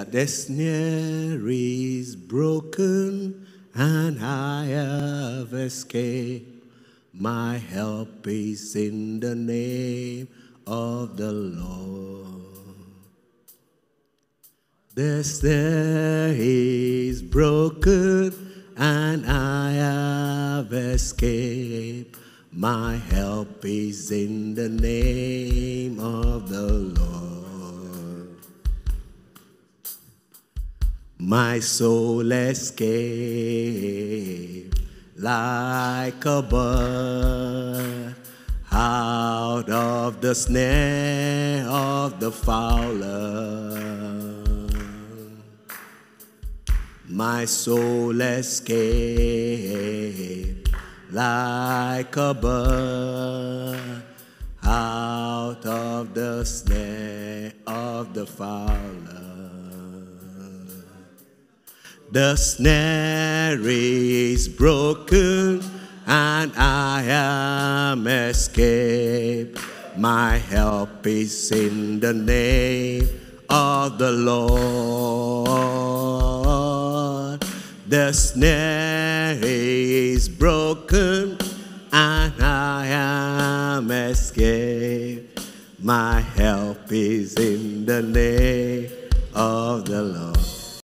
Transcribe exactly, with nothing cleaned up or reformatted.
The snare is broken and I have escaped. My help is in the name of the Lord. The snare is broken and I have escaped. My help is in the name of the Lord. My soul escaped like a bird out of the snare of the fowler. My soul escaped like a bird out of the snare of the fowler. The snare is broken and I am escaped. My help is in the name of the Lord. The snare is broken and I am escaped. My help is in the name of the Lord.